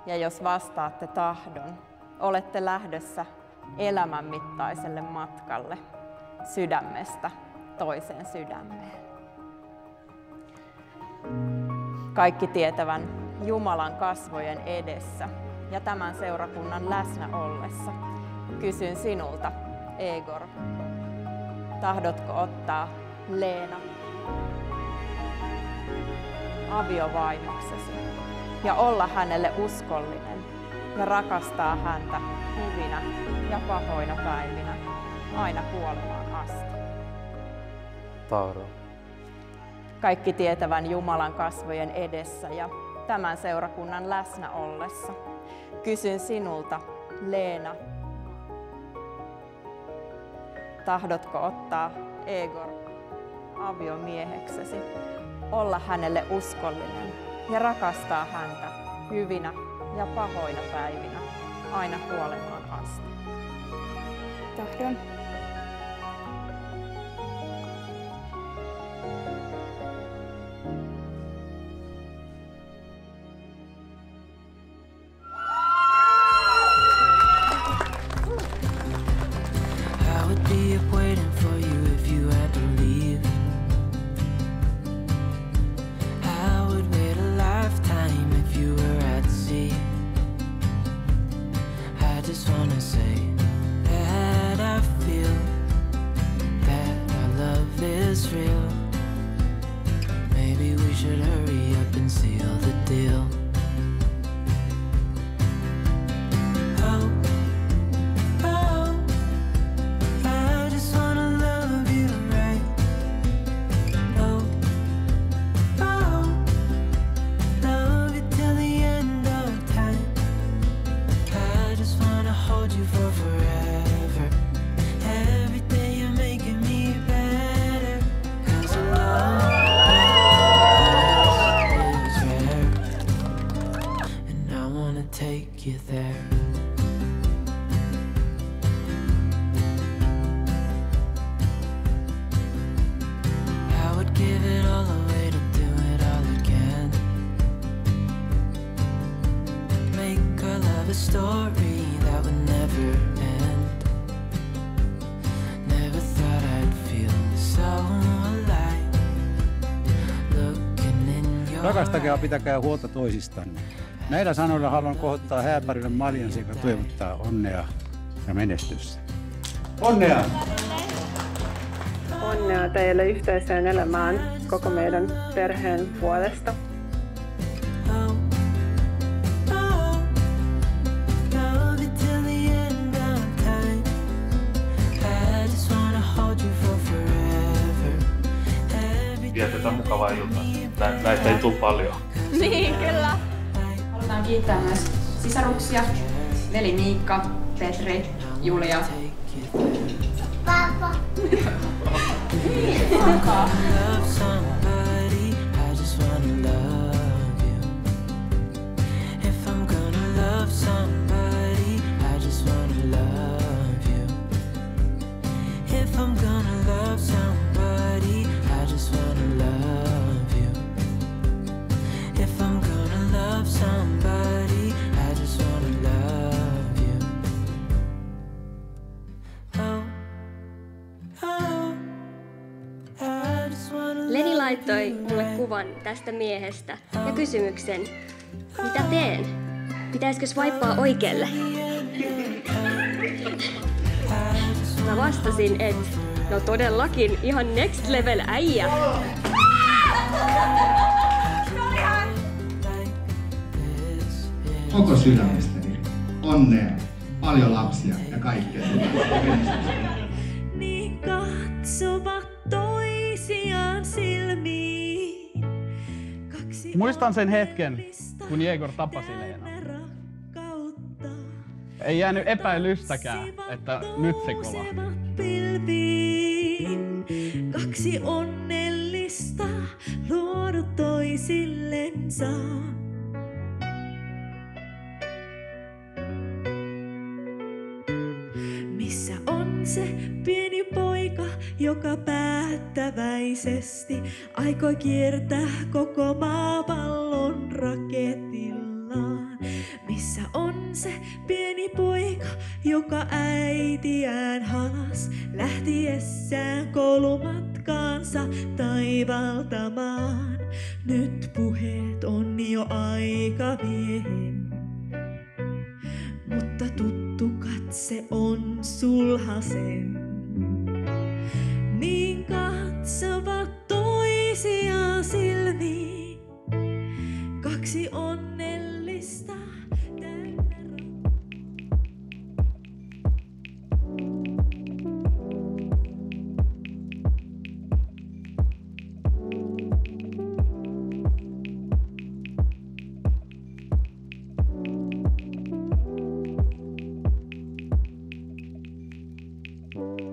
Ja jos vastaatte tahdon, olette lähdössä elämän mittaiselle matkalle sydämestä toiseen sydämeen. Kaikki tietävän Jumalan kasvojen edessä ja tämän seurakunnan läsnä ollessa kysyn sinulta, Egor, tahdotko ottaa Leena aviovaimoksesi ja olla hänelle uskollinen ja rakastaa häntä hyvinä ja pahoina päivinä aina kuolemaan asti? Tahdon. Kaikki tietävän Jumalan kasvojen edessä ja tämän seurakunnan läsnä ollessa kysyn sinulta, Leena, tahdotko ottaa Egor aviomieheksesi, olla hänelle uskollinen ja rakastaa häntä hyvinä ja pahoina päivinä aina kuolemaan asti? Tahdon. Rakastakaa ja pitäkää huolta toisistanne. Näillä sanoilla haluan kohottaa hääparille Maljansi, joka toivottaa onnea ja menestystä. Onnea! Onnea teille yhteiseen elämään koko meidän perheen puolesta. Vietetään mukavaa iltaa. Näitä ei tule paljon. Niin, kyllä. Halutaan kiittää myös sisaruksia, veli Miikka, Petri, Julia. Papa. Leni laittoi mulle kuvan tästä miehestä ja kysymyksen, mitä teen? Pitäisikö swipea oikealle? Mä vastasin, että no todellakin ihan next level äijä. Koko sydämestäni onnea, paljon lapsia ja kaikkea. Niin katsovat toisiaan silmiin. Muistan sen hetken, kun Egor tapasi Leenan. Ei jäänyt epäilystäkään, että nyt se kolahti. Kaksi onnellista luodu toisillensa. Missä on se pieni poika, joka päättäväisesti aikoi kiertää koko maapallon raketillaan? Missä se pieni poika, joka äitiään halas lähtiessään koulumatkaansa taivaltamaan. Nyt puheet on jo aika miehen, mutta tuttu katse on sulhasen. Niin katsovat toisiaan silmiin, kaksi onnellista täynnä Thank